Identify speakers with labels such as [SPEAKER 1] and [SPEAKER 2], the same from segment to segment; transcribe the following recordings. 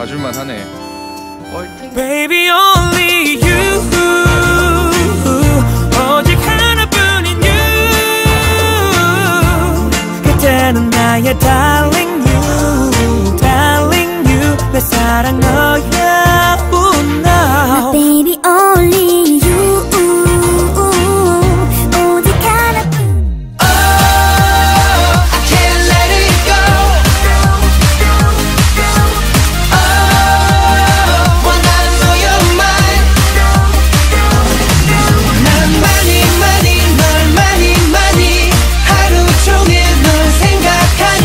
[SPEAKER 1] 받아줄만 하네.
[SPEAKER 2] Baby only you 오직 하나뿐인 you 그때는 나의 darling you darling you 내 사랑 너야 now
[SPEAKER 3] Baby only you 오직 하나뿐
[SPEAKER 4] Oh I can't let it go Oh wanna know your mind 난 많이 널 많이 하루 종일 널 생각하니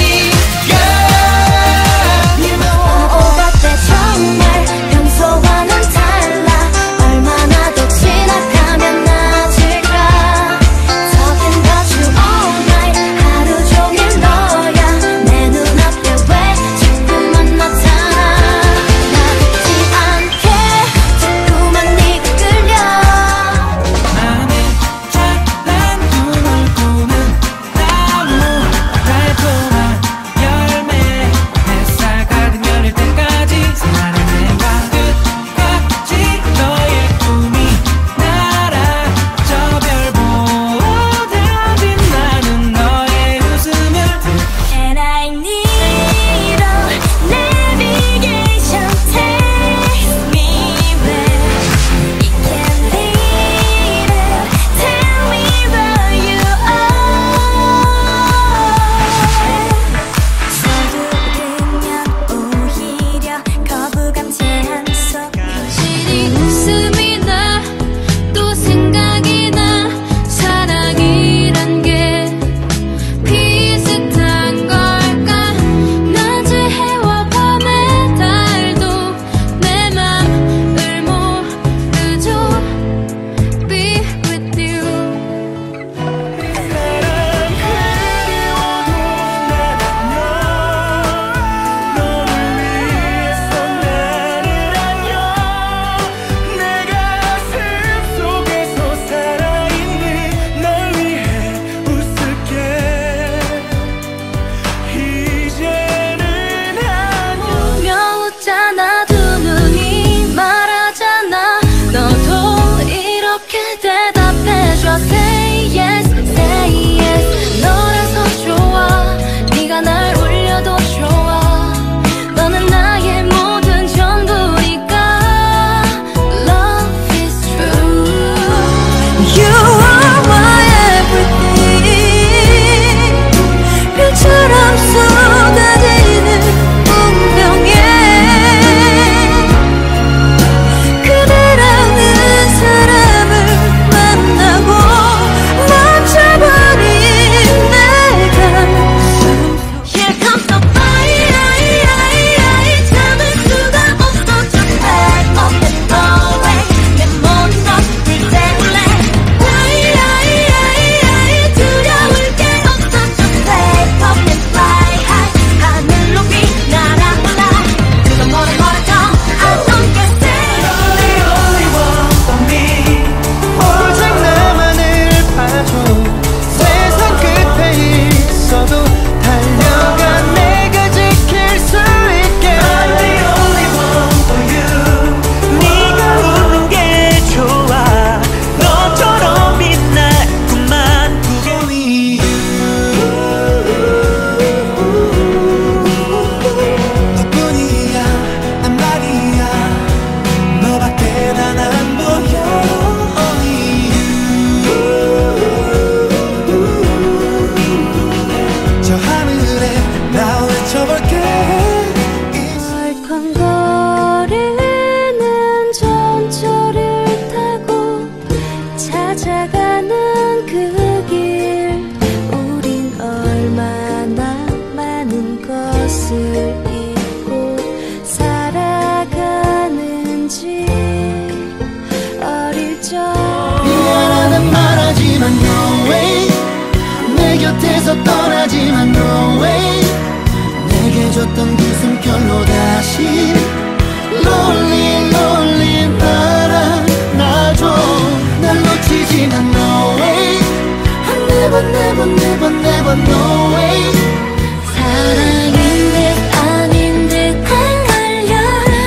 [SPEAKER 4] Yeah
[SPEAKER 3] 오빠 때 정말 평소와는 달라 얼마나 더 지나가면 나아질까 Talking about you all night 하루 종일 너야 내 눈앞에 왜 자꾸만 나타나 나쁘지 않게 자꾸만 네가 끌려
[SPEAKER 2] 나는 찬란 눈을 꾸는 나무 달콤한 열매 햇살 가득 열릴 때까지 사랑해봐 끝까지 너의 꿈이 날아 저 별 보다 빛나는 너의 웃음을
[SPEAKER 3] And I need a navigation Take me where you can lead it Tell me where you are 서두르면 오히려 거부감 제한 속 여전히 웃음이 나 또 생각이 나 사랑이란 게 비슷한 걸까 낮의 해와 밤의 달도 내 맘을 모르죠 Be with you
[SPEAKER 2] 너를 위해서 나를 안녕 내 가슴 속에서 살아있는 널 위해 웃을게 이제는 안녕
[SPEAKER 3] 웃으며 웃잖아 두 눈이 말하잖아 너도 이렇게 대답해줘 Say yes, say yes 너라서 좋아 네가 날 울려도 좋아 너는 나의 모든 전부니까 Love is true You are my everything 별처럼 쏟아지는 운명에 그대라는 사람을 만나고 멈춰버린 내 가슴 Here comes the fire 참을 수가 없어 Just back up and go away 내 모든 것들 때문에 두려울 게 없어 Just back up and fly high 하늘 높이 날아올라 그건 뭐래도 I don't get sad
[SPEAKER 2] only one for me
[SPEAKER 4] 오직 나만을 봐줘 세상 끝에 있어도 달려가 내가 지킬 수 있게
[SPEAKER 2] I'm the only one for you 네가 웃는 게 좋아 너처럼 빛날 꿈만 꾸게
[SPEAKER 4] 너뿐이야 난 말이야 너밖에 난 안 보여 Only you 저 하늘에 나 외쳐볼게
[SPEAKER 3] 얼컹거리는 전철을 타고 찾아가는 그 길 우린 얼마나 많은 것을 잊고 살아가는지 어릴 적
[SPEAKER 4] 미안하단 말하지만 no way 내 곁에서 떠나지만 no way 내게 줬던 그 숨결로 다시 Lonely lonely 날아나줘 날 놓치지만 no way Never never never never no way
[SPEAKER 3] 사랑인 듯 아닌 듯 헷갈려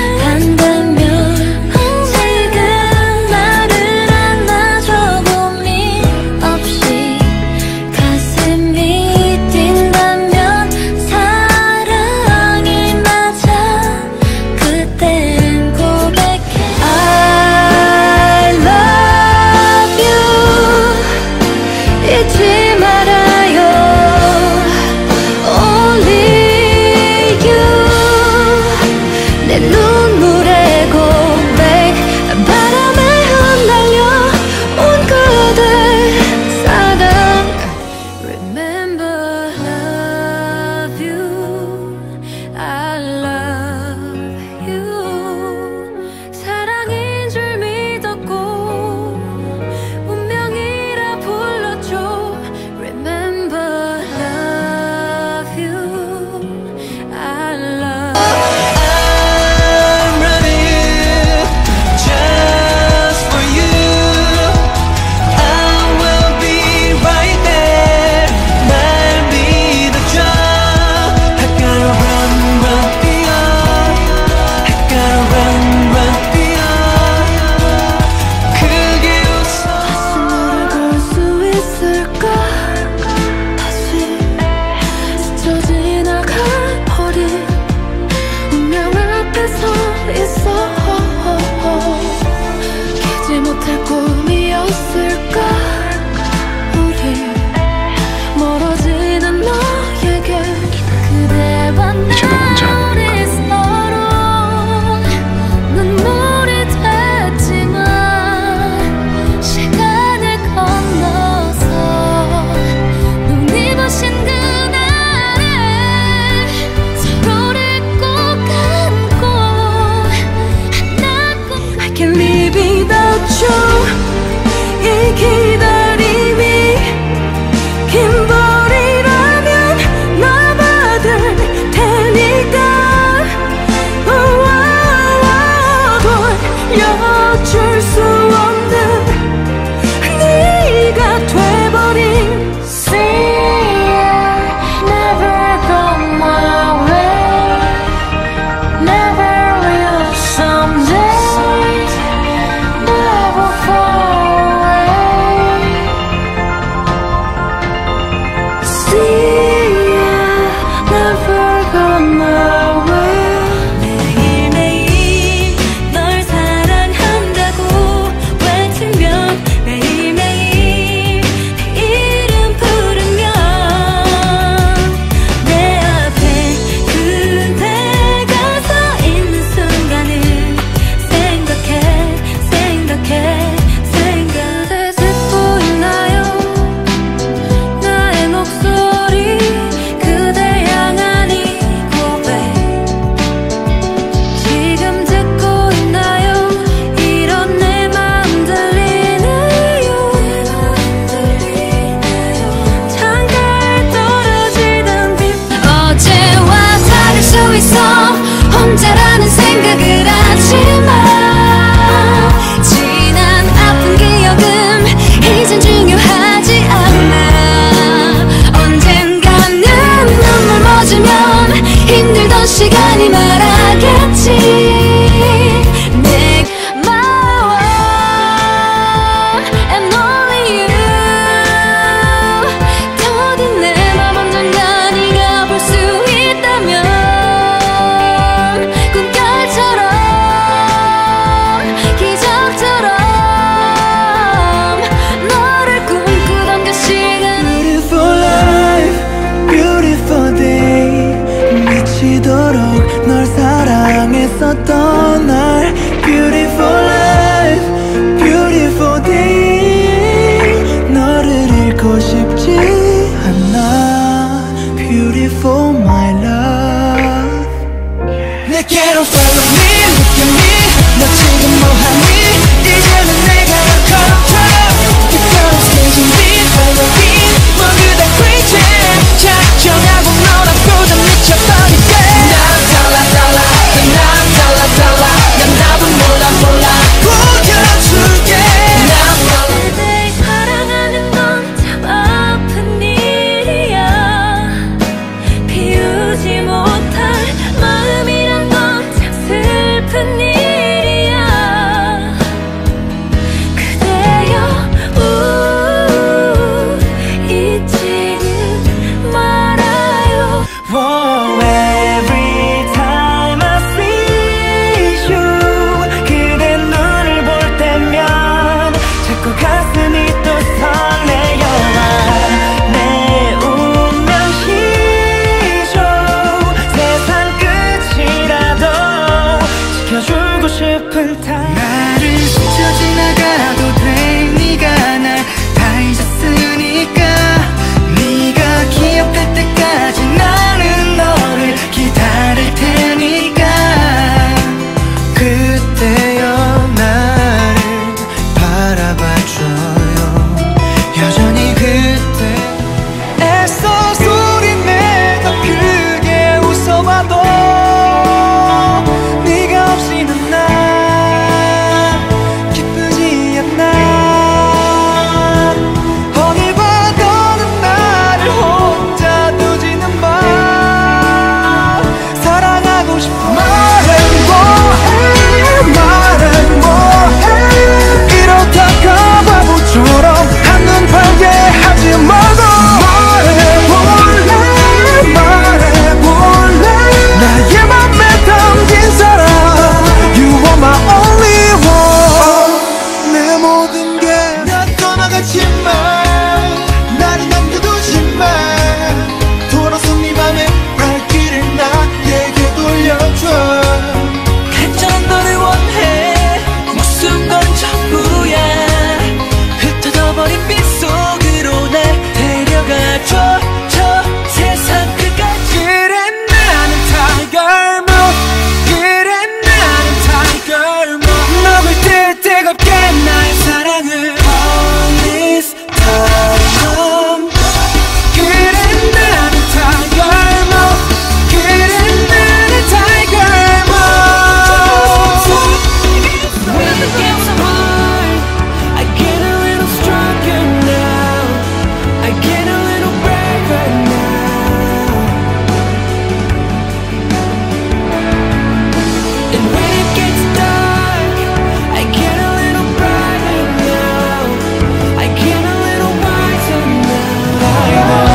[SPEAKER 2] I know